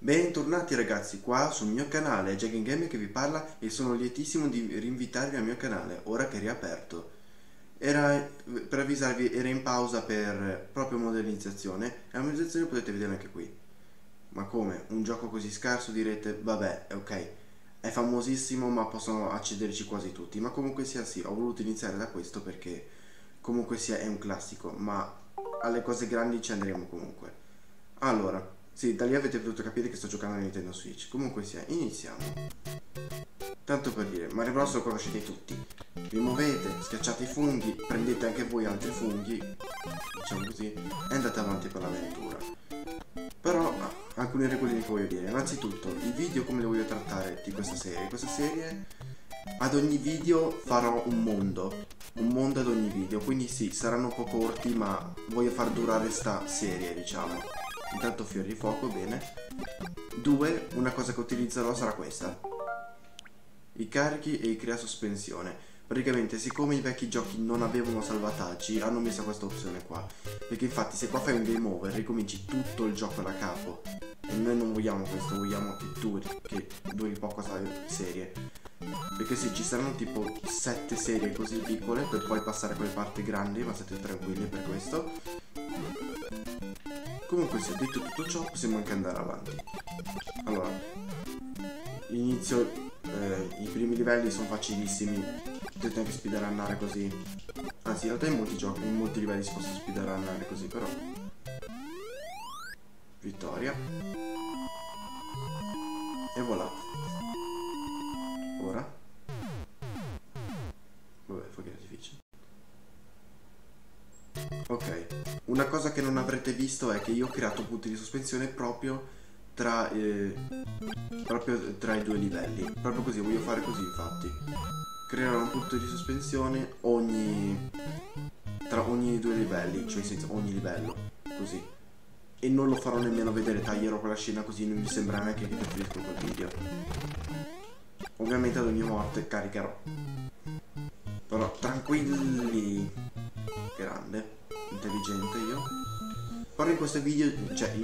Bentornati ragazzi qua sul mio canale, è Jagging Game che vi parla e sono lietissimo di rinvitarvi al mio canale, ora che è riaperto. Per avvisarvi, era in pausa per proprio modernizzazione e la modernizzazione potete vedere anche qui. Ma come? Un gioco così scarso direte, vabbè, ok, è famosissimo ma possono accederci quasi tutti, ma comunque sia sì, ho voluto iniziare da questo perché comunque sia è un classico, ma alle cose grandi ci andremo comunque. Allora, sì, da lì avete potuto capire che sto giocando a Nintendo Switch. Comunque sia, iniziamo. Tanto per dire, Mario Bros lo conoscete tutti. Vi muovete, schiacciate i funghi, prendete anche voi altri funghi, diciamo così, e andate avanti per l'avventura. Però, alcune regole che voglio dire. Innanzitutto, i video come li voglio trattare di questa serie? Questa serie, ad ogni video farò un mondo ad ogni video, quindi sì, saranno un po' corti, ma voglio far durare sta serie, diciamo. Intanto fiori di fuoco, bene. Due, una cosa che utilizzerò sarà questa: i carichi e i crea sospensione. Praticamente, siccome i vecchi giochi non avevano salvataggi, hanno messo questa opzione qua. Perché infatti se qua fai un game over ricominci tutto il gioco da capo. E noi non vogliamo questo, vogliamo che duri poco questa serie. Perché sì, ci saranno tipo 7 serie così piccole per poi passare a quelle parti grandi, ma state tranquilli per questo. Comunque, se detto tutto ciò, possiamo anche andare avanti. Allora, inizio. I primi livelli sono facilissimi, potete anche speedrunnare così. Anzi, in realtà in molti giochi, in molti livelli si possono speedrunnare così, però. Vittoria. E voilà. Ora. Vabbè, fuochi artificio. Ok, una cosa che non avrete visto è che io ho creato punti di sospensione proprio tra i due livelli. Proprio così, voglio fare così infatti. Creare un punto di sospensione tra ogni due livelli, cioè senza ogni livello, così. E non lo farò nemmeno vedere, taglierò quella scena così non mi sembra neanche che preferisco quel video. Ovviamente ad ogni morte caricherò. Però tranquilli. Grande, intelligente io. Però in questo video, cioè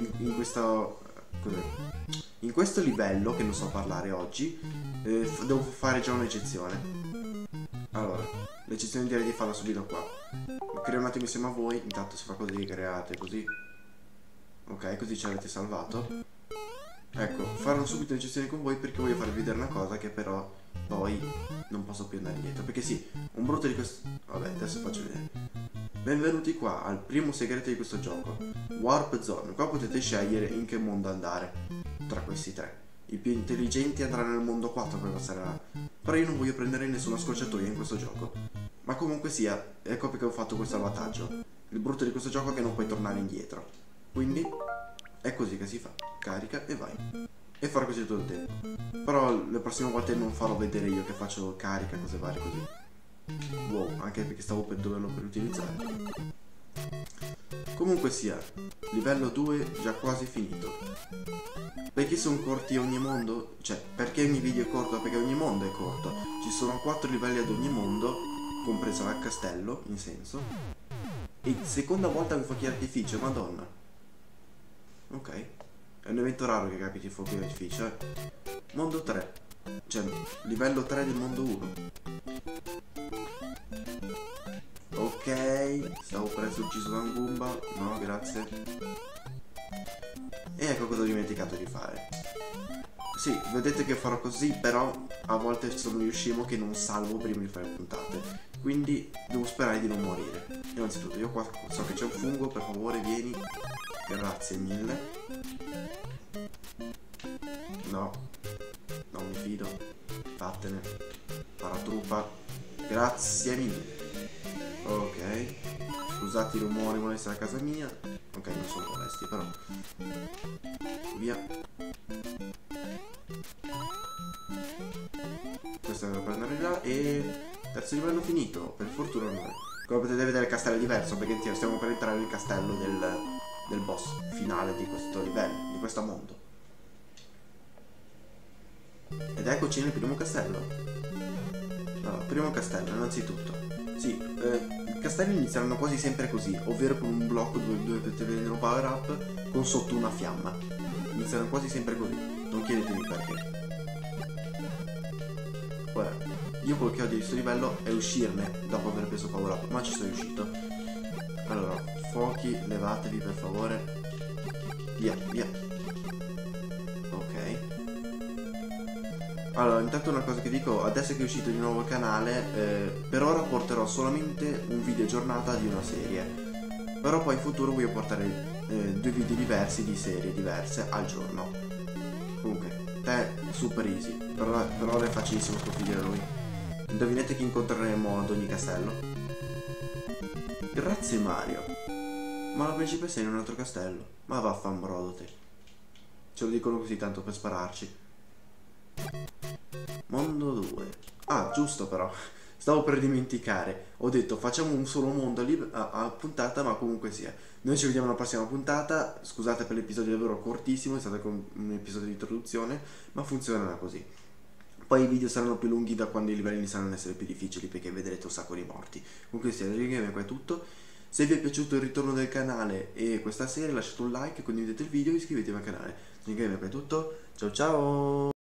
in questo livello che non so parlare oggi, devo fare già un'eccezione. Allora, l'eccezione direi di farla subito qua. Creo un attimo insieme a voi, intanto si fa così, create così. Ok, così ci avete salvato. Ecco, farò subito un'eccezione con voi perché voglio farvi vedere una cosa che però poi non posso più andare indietro. Perché sì, un brutto di questo. Vabbè, adesso faccio vedere. Benvenuti qua al primo segreto di questo gioco, Warp Zone. Qua potete scegliere in che mondo andare tra questi tre. I più intelligenti andranno nel mondo 4 per passare là. Però io non voglio prendere nessuna scorciatoia in questo gioco. Ma comunque sia, ecco perché ho fatto quel salvataggio. Il brutto di questo gioco è che non puoi tornare indietro. Quindi è così che si fa. Carica e vai. E farò così tutto il tempo. Però le prossime volte non farò vedere io che faccio carica, cose varie così. Wow, anche perché stavo per doverlo per utilizzare. Comunque sia, livello 2 già quasi finito. Perché sono corti ogni mondo? Cioè, perché ogni video è corto? Perché ogni mondo è corto. Ci sono 4 livelli ad ogni mondo, compreso il castello, in senso. E seconda volta con fuochi artificio, madonna. Ok, è un evento raro che capiti il fuoco d'artificio, Mondo 3, cioè livello 3 del mondo 1. Ok, stavo per essere ucciso da un Goomba, no grazie. E ecco cosa ho dimenticato di fare. Sì, vedete che farò così, però a volte sono io scemo che non salvo prima di fare le puntate. Quindi devo sperare di non morire. Innanzitutto, io qua so che c'è un fungo, per favore vieni. Grazie mille. No, non mi fido. Vattene. Paratruppa. Grazie mille. Ok. Scusate i rumori, molesti a casa mia. Ok, non sono molesti, però. Via. Questo è per andare là. E terzo livello finito. Per fortuna non è. Come potete vedere il castello è diverso, perché stiamo per entrare nel castello del boss finale di questo livello, di questo mondo. Ed eccoci nel primo castello. Allora, primo castello, innanzitutto. Sì, i castelli inizieranno quasi sempre così, ovvero con un blocco dove potete vedere un power up con sotto una fiamma. iniziano quasi sempre così, non chiedetemi perché. Ora, io quel che odio di questo livello è uscirne dopo aver preso power up, ma ci sono riuscito. Allora, fuochi, levatevi per favore. Via, via. Ok. Allora, intanto una cosa che dico, adesso che è uscito di nuovo il canale, per ora porterò solamente un video giornata di una serie. Però poi in futuro voglio portare 2 video diversi di serie diverse al giorno. Comunque, te super easy, per ora è facilissimo sconfiggere lui. Indovinate chi incontreremo ad ogni castello? Grazie Mario. Ma la principessa è in un altro castello. Ma vaffanbrodo te. Ce lo dicono così tanto per spararci. Mondo 2. Ah, giusto però. Stavo per dimenticare. Ho detto facciamo un solo mondo a puntata, ma comunque sia. Noi ci vediamo alla prossima puntata. Scusate per l'episodio davvero cortissimo, è stato un episodio di introduzione, ma funzionerà così. Poi i video saranno più lunghi da quando i livelli iniziano ad essere più difficili, perché vedrete un sacco di morti. Comunque sia, qua è tutto. Se vi è piaciuto il ritorno del canale e questa serie lasciate un like, condividete il video e iscrivetevi al canale. Qua è tutto. Ciao ciao!